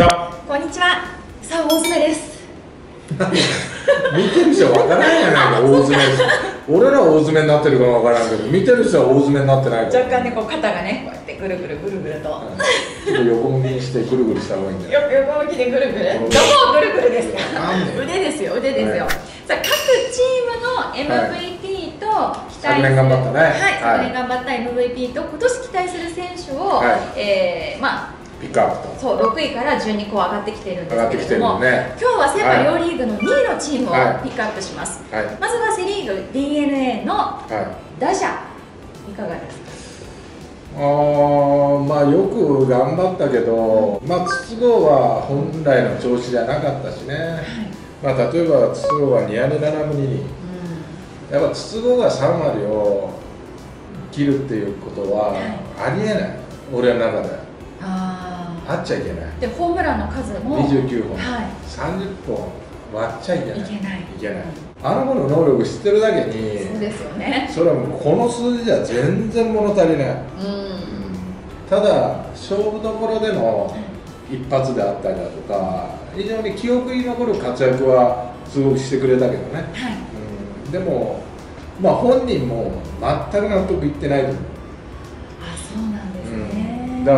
ちは。 こんにちは。さあ、大詰めです。 見てる人は分からないやないか、大詰めです。俺らは大詰めになってるかも分からんけど、見てる人は大詰めになってないから。 若干ね、こう肩がね、こうやってぐるぐるぐるぐると。 ちょっと横向きにしてぐるぐるした方がいいんだよ。 横向きでぐるぐる。どこぐるぐるですか。腕ですよ、腕ですよ。さあ、各チームの MVP と期待する。昨年頑張ったね。はい、昨年頑張った MVP と今年期待する選手を、まあ。 ピックアップとそう6位から順にこう上がってきているんですけれども、 ね、 今日はセ・パ両リーグの2位のチームをピックアップします、まずはセ・リーグ DNA の打者、いかがですか。 まあよく頑張ったけど、まあ筒香は本来の調子じゃなかったしね、まあ例えば筒香は2割7分2厘、やっぱ筒香が3割を切るっていうことはありえない、俺の中で。あっちゃいけないで、ホームランの数も 29本、30本割っちゃいけない、いけない、あの子の能力知ってるだけに、 そうですよね、 それはもうこの数字じゃ全然物足りない、ただ勝負どころでの一発であったりだとか、非常に記憶に残る活躍はすごくしてくれたけどね、でもまあ本人も全く納得いってないと思う。だから、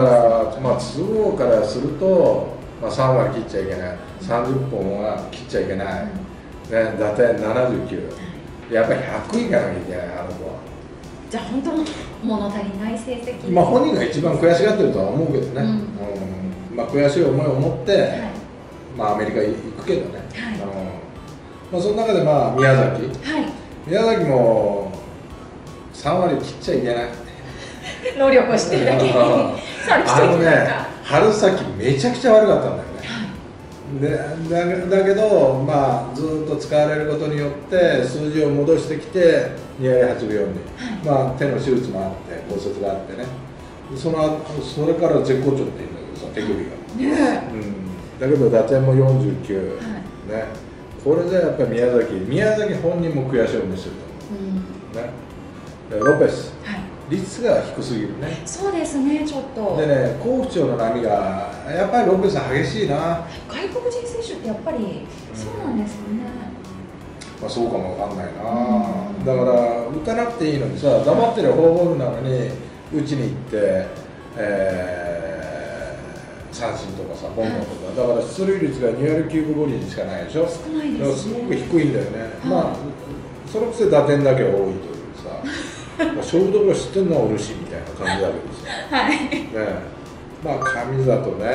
まあ、筒香からすると、まあ、3割切っちゃいけない、30本は切っちゃいけない、ね、打点79、やっぱり100いかなきゃいけない、あの子は。 じゃあ、本当に物足りない成績、 まあ本人が一番悔しがってるとは思うけどね、まあ、悔しい思いを持って、まあ、アメリカ行くけどね、まあ、その中で、まあ、宮崎も3割切っちゃいけない。 能力を知ってるだけに春先めちゃくちゃ悪かったんだよね、だけど、まあ、ずっと使われることによって数字を戻してきて2割8分4厘、まあ、手の手術もあって骨折があってね、それから絶好調って言うんだけどさ、手首が、だけど打点も49、ね、これでやっぱり宮崎本人も悔しい思いしてると思う、ロペス、率が低すぎるね。 そうですね、ちょっと。 でね、好不調の波がやっぱりロペス激しいな。 外国人選手ってやっぱりそうなんですよね。 まあそうかもわかんないな。だから打たなくていいのにさ、黙ってるフォアボールなのに打ちに行って、三振とかさ、ボンボンとか、だから出塁率が2割9分5厘しかないでしょ。 少ないです。 すごく低いんだよね。まあそのくせ打点だけは多いというさ。勝負どころ知ってるのはおるしみたいな感じだけどさ、まあ神里も、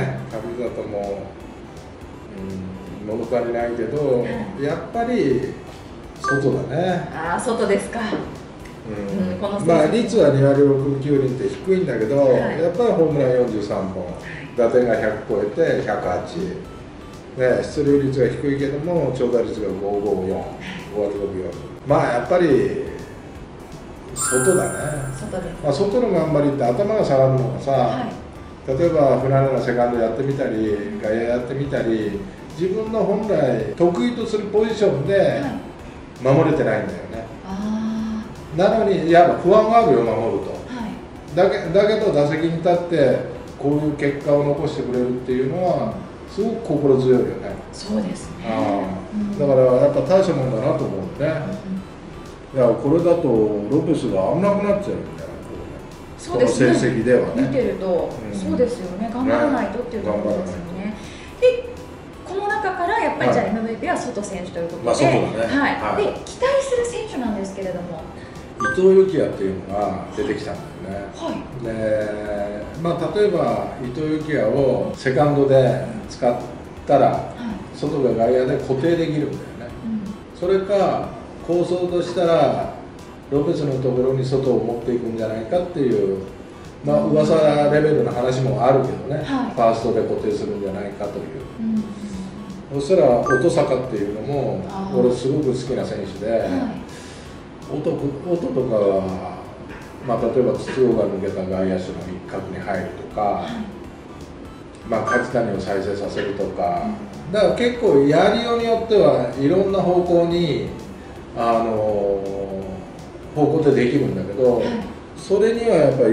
物足りないけど、やっぱり外だね。 ああ、外ですか。 まあ率は2割6分9厘って低いんだけど、やっぱりホームラン43本、打点が100超えて108、出塁率が低いけども長打率が554、5割6分4、まあやっぱり外だね。まあ外の頑張りって頭が下がるのがさ、例えば船根のセカンドやってみたり、外野やってみたり、自分の本来得意とするポジションで守れてないんだよね。なのにやっぱ不安があるよ、守ると。だけど打席に立ってこういう結果を残してくれるっていうのはすごく心強いよね。 そうですね。 だからやっぱ大したもんだなと思うね。いや、これだとロペスが危なくなっちゃうんだよ、この成績ではね。 見てると、そうですよね、頑張らないとっていうところですよね。で、この中からやっぱりじゃあ MVP は外選手ということで、で、期待する選手なんですけれども、 伊藤幸也っていうのが出てきたんだよね。で、まあ例えば伊藤幸也をセカンドで使ったら、外が外野で固定できるんだよね。それか構想としたらロペスのところに外を持っていくんじゃないかっていう、まあ噂レベルの話もあるけどね、ファーストで固定するんじゃないかという、そしたら音坂っていうのも俺すごく好きな選手で、音とかは、まあ、例えば筒香が抜けた外野手の一角に入るとか、まあ、梶谷を再生させるとか、だから結構やりようによってはいろんな方向に方向でできるんだけど、それにはやっぱり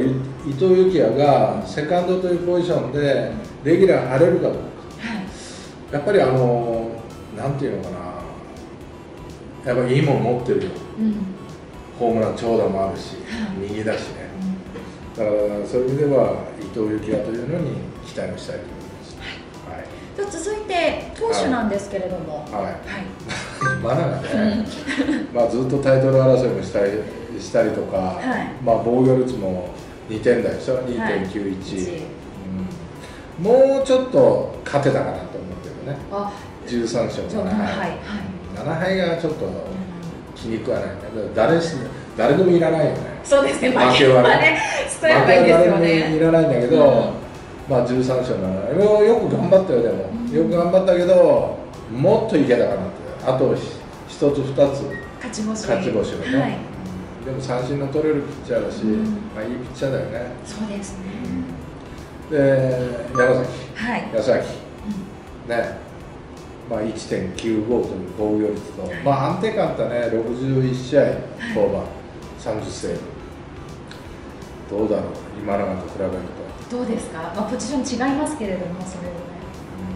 伊藤幸也がセカンドというポジションでレギュラー張れるかどうか、やっぱりなんていうのかな、やっぱりいいもの持ってるよ、ホームラン長打もあるし、右だしね、だからそういう意味では伊藤幸也というのに期待をしたいと思います。 じゃあ続いて投手なんですけれども、 今永ね、ずっとタイトル争いもしたりとか、防御率も2点台でしょ、2.91、もうちょっと勝てたかなと思うけどね、13勝7敗、7敗がちょっと気に食わないね、誰でもいらないよね、 そうですね、負けはね、少ない方がいいですよね、 誰でもいらないんだけど、13勝7敗、よく頑張ったよ、でも、よく頑張ったけど、もっといけたかなって、あと1つ、2つ、勝ち星をね、でも三振の取れるピッチャーだし、いいピッチャーだよね。 そうですね。 で、山崎、ね、1.95 という防御率と、安定感あったね、61試合登板、30セーブ。どうだろう、今永と比べると。 どうですか、ポジション違いますけれども、それをね。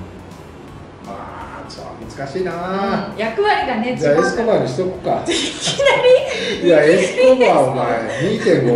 難しいな、 役割がね、 じゃあエスコバーにしとくか。 いきなりいや、エスコバーお前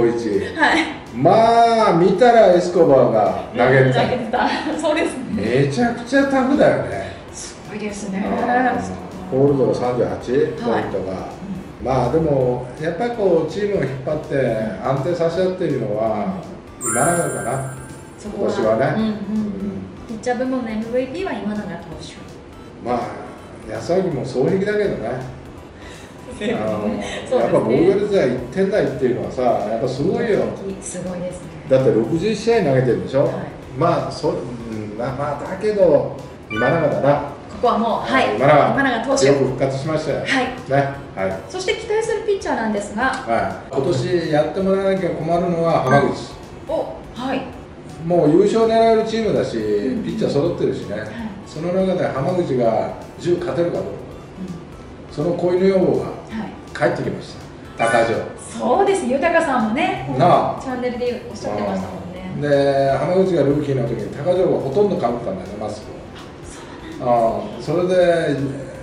2.51、見たらエスコバーが投げてた、 そうですね、めちゃくちゃタフだよね、 すごいですね、 ホールドが38ポイントが、でもやっぱりこうチームを引っ張って安定させ合っているのは今永かな、今年はね。 ピッチャー部門の MVP は今永投手。 安崎も総力だけどね、やっぱ防御率は1点台っていうのはさ、やっぱすごいよ、 すごいですね、 だって61試合投げてるでしょ、だけど、今永だな、 ここはもう、今永投手、 よく復活しましたよ、 そして期待するピッチャーなんですが、 今年やってもらわなきゃ困るのは浜口。もう優勝狙えるチームだし、ピッチャー揃ってるしね、その中で浜口が10勝てるかどうか、その子犬予報が帰ってきました、高城。 そうです、豊さんもね、チャンネルでおっしゃってましたもんね。 で、浜口がルーキーの時に高城がほとんどかぶったんだよね、マスクを。それで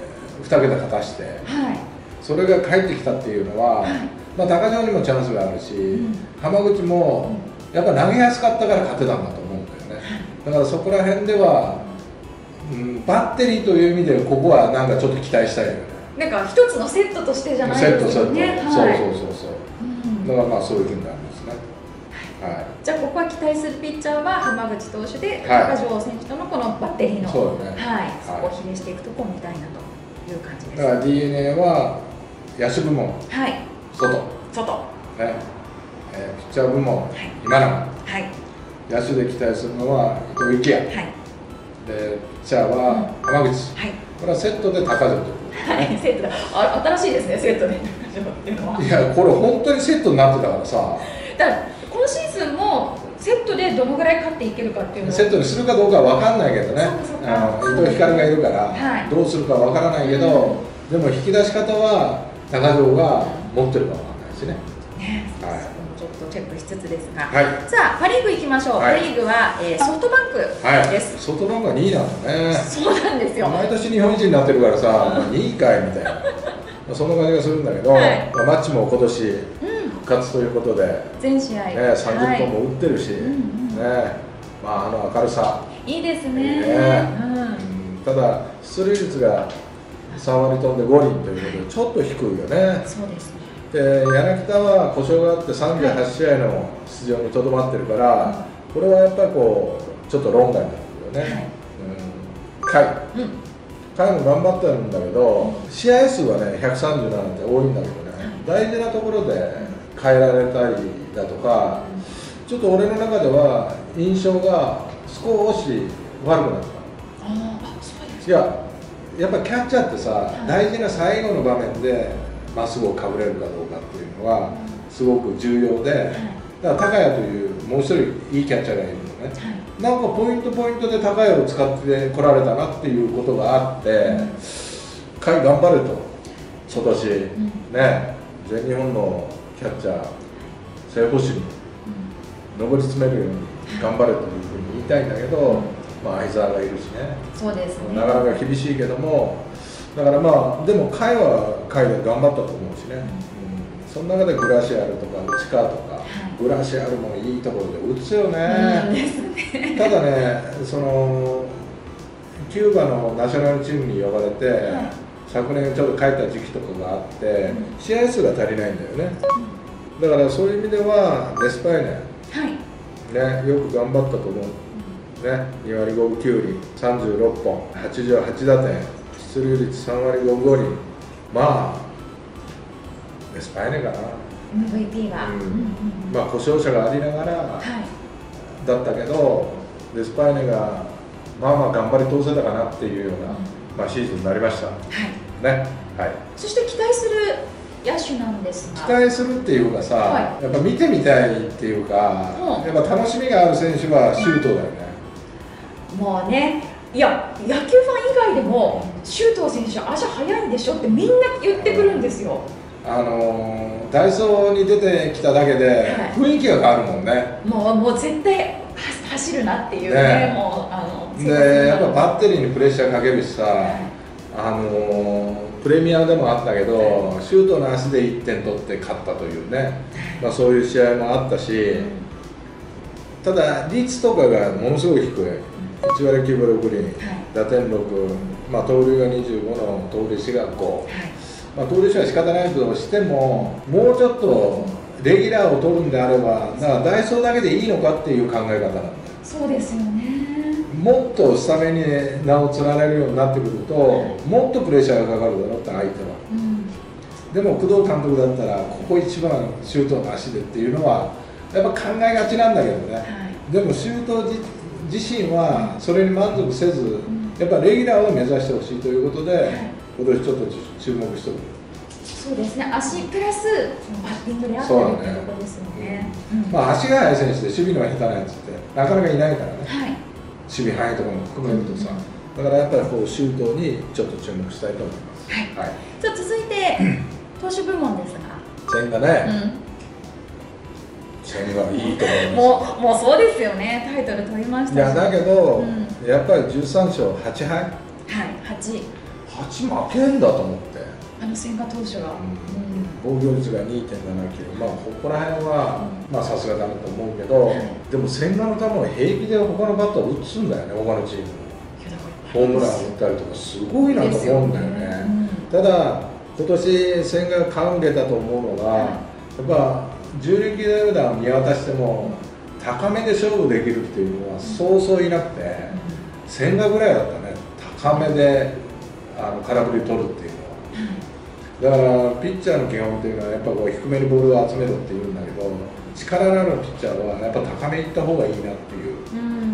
2桁勝たして、それが帰ってきたっていうのは、高城にもチャンスがあるし、浜口もやっぱ投げやすかったから勝てたんだと思うんだよね。だからそこら辺では、バッテリーという意味でここはなんかちょっと期待したいよね。 なんか一つのセットとしてじゃないですかね。 そう。だからそういうふうになりますね。 じゃあここは期待するピッチャーは浜口投手で、高城選手とのこのバッテリーの、そこを比例していくところを見たいなという感じです。 だから DNA は野手部門、外。ピッチャー部門、今永。野手で期待するのは伊藤幸也。でピッチャーは浜口。これはセットで高城ということセットだ。新しいですね、セットで高城っていうのは。 いや、これ本当にセットになってたからさ。 だから今シーズンもセットでどのぐらい勝っていけるかっていうのをセットにするかどうかは分かんないけどね。伊藤光がいるからどうするか分からないけど、でも引き出し方は高城が持ってるか分かんないしね。 ちょっとチェックしつつですが、さあパ・リーグいきましょう。パ・リーグはソフトバンクです。 ソフトバンクが2位なんだね。 そうなんですよ。 毎年日本一になってるからさ、2位かいみたいな、そんな感じがするんだけど、マッチも今年復活ということで、 全試合 30本も打ってるし、明るさいいですね。 ただ出塁率が3割飛んで5厘ということでちょっと低いよね。 そうですね。 で柳田は故障があって38試合の出場にとどまってるから、これはやっぱりこうちょっと論外になってるよね。甲斐も頑張ってるんだけど、試合数はね137って多いんだけどね、大事なところで変えられたりだとか、ちょっと俺の中では印象が少し悪くなった。いや、やっぱキャッチャーってさ、大事な最後の場面でまっすぐをかぶれるかどうかっていうのはすごく重要で、だから高谷というもう一人いいキャッチャーがいるのね、なんかポイントで高谷を使ってこられたなっていうことがあって、甲斐頑張ると、今年ね、全日本のキャッチャー正捕手に上り詰めるように頑張れというふうに言いたいんだけど、まあ、相澤がいるしね、 そうですね、 なかなか厳しいけども、だからまあ、でも、甲斐は甲斐で頑張ったと思うしね、その中でグラシアルとか内川とか、グラシアルもいいところで打つよね、ただね、キューバのナショナルチームに呼ばれて、昨年ちょっと帰った時期とかがあって、試合数が足りないんだよね、だからそういう意味では、デスパイネ、ね、よく頑張ったと思う。ね、2割5分9厘、36本、88打点、出塁率3割5分5厘、まあ、デスパイネかな、 MVP が、 まあ故障者がありながらだったけど、デスパイネがまあまあ頑張り通せたかなっていうような、まあ、シーズンになりました。ね、はい。 そして期待する野手なんですが、 期待するっていうかさ、やっぱ見てみたいっていうか、やっぱ楽しみがある選手は周東だよね。 もうね、いや、野球ファン以外でも周東選手足速いんでしょってみんな言ってくるんですよ。 ダイソーに出てきただけで雰囲気が変わるもんね。 もう絶対走るなっていうね、もうでやっぱバッテリーにプレッシャーかけるしさ、プレミアでもあったけど、周東の足で1点取って勝ったというね、まあ、そういう試合もあったし、ただ率とかがものすごい低い、1割9分6厘、打点6、まあ、盗塁が25の盗塁4が5、まあ、盗塁4は仕方ないとしても、もうちょっとレギュラーを取るんであれば、ダイソーだけでいいのかっていう考え方なんだよ。 そうですよね。 もっとスタメンに名を連ねるようになってくると、もっとプレッシャーがかかるだろうって相手は、でも工藤監督だったらここ一番周東の足でっていうのはやっぱ考えがちなんだけどね、でも周東自身はそれに満足せず、やっぱレギュラーを目指してほしいということで、今年ちょっと注目しておく。 そうですね、足プラスバッティングであったりってところですよね。 まあ足が速い選手で守備の下手なやつってなかなかいないからね、守備範囲とかも含めるとさ、だからやっぱりこう周東にちょっと注目したいと思います。 じゃあ続いて投手部門ですが、 千賀ね、千賀いいと思います。 もうそうですよね、タイトル取りましたし。 いやだけど、やっぱり13勝8敗、8負けんだと思って、 千賀投手が、 防御率が 2.79、まあここら辺はまあさすがだなと思うけど、でも千賀の球を平気で他のバッターを打つんだよね、他のチームホームランを打ったりとかすごいなと思うんだよね。ただ今年千賀が勘を入れたと思うのが、やっぱ10力球団を見渡しても高めで勝負できるっていうのはそうそういなくて、千賀ぐらいだったね、高めで空振り取るっていうのは。だからピッチャーの基本っていうのはやっぱこう低めにボールを集めるっていうんだけど、力のあるピッチャーはやっぱ高めに行った方がいいなっていう、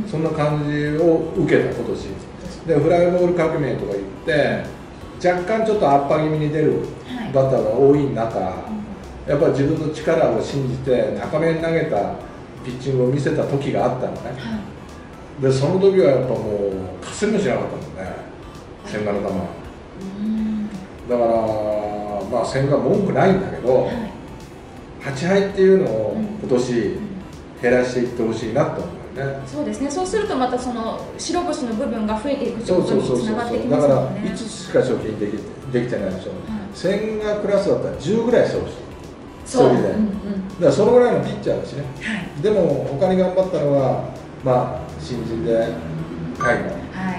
そんな感じを受けた今年で、フライボール革命とか言って若干ちょっと圧迫気味に出るバッターが多い中、やっぱり自分の力を信じて高めに投げたピッチングを見せた時があったのね、でその時はやっぱもうかすりもしなかったもんね、千賀の球は。だからまあ千賀文句ないんだけど、8敗っていうのを今年減らしていってほしいなと思うよね。 そうですね、そうするとまたその白星の部分が増えていくということにつながってきますもんね。だから 5 つしか貯金できてないでしょ、千賀クラスだったら10ぐらい勝負してる、1人で、だからそのぐらいのピッチャーだしね、でも他に頑張ったのはまあ新人で甲斐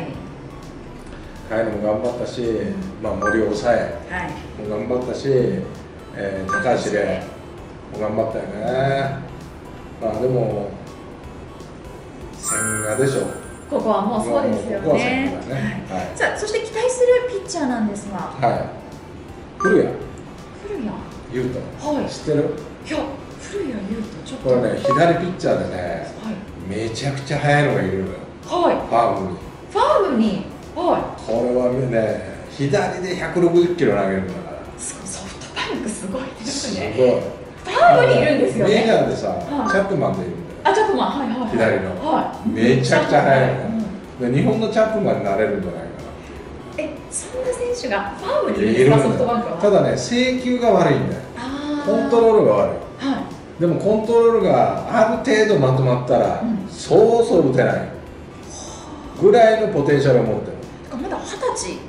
野も頑張ったし、まあ、森を抑えも頑張ったし、高橋でも頑張ったよね。まあでも千賀でしょ、 ここはもうそうですよね。さあそして期待するピッチャーなんですが、 古谷優斗、 知ってる？ いや古谷優斗ちょっとこれね、左ピッチャーでね、めちゃくちゃ速いのがいるのよ、ファームに。これはね、左で160キロ投げるんだから。 ソフトバンクすごいですね。すごい。ファームにいるんですよね。 メジャーでさ、チャップマンでいるんだよ。 チャップマン、 左の。めちゃくちゃ速いの。日本のチャップマンになれるんじゃないかな。 そんな選手がファームにいるんですか、ソフトバンクは。 ただね、制球が悪いんだよ。コントロールが悪い。 でもコントロールがある程度まとまったら、そうそう打てないぐらいのポテンシャルを持ってる。 まだ20歳。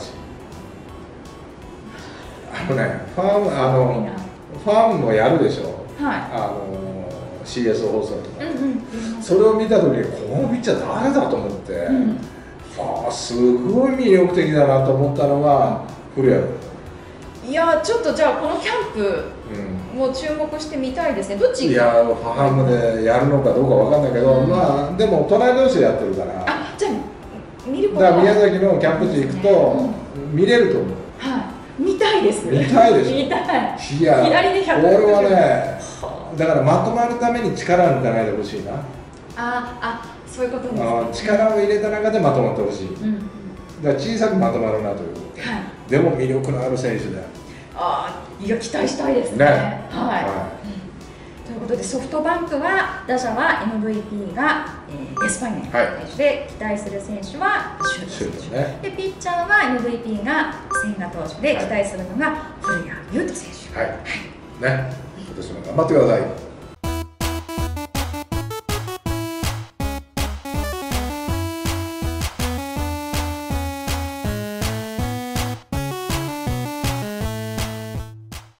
ファームもやるでしょ、CS 放送とか、それを見た時にこのピッチャー誰だと思って、すごい魅力的だなと思ったのが古谷。 いやちょっとじゃあこのキャンプも注目してみたいですね。どっち？ いやファームでやるのかどうかわかんないけど、まあでも隣同士でやってるから。 じゃあ見ることは。 だから宮崎のキャンプ地行くと見れると思う。 見たいですね。 見たいでしょ。 見たい。 いや左で100。 俺はね、だからまとまるために力抜かないでほしいな。 そういうことですね。 力を入れた中でまとまってほしい。だから小さくまとまるなということで。でも魅力のある選手で。 いや期待したいですね。ということでソフトバンクは打者は MVP がデスパイネ選手で、期待する選手はシュート選手で、ピッチャーは MVP が千賀投手で、期待するのが古谷優斗選手。 ね、今年も頑張ってください。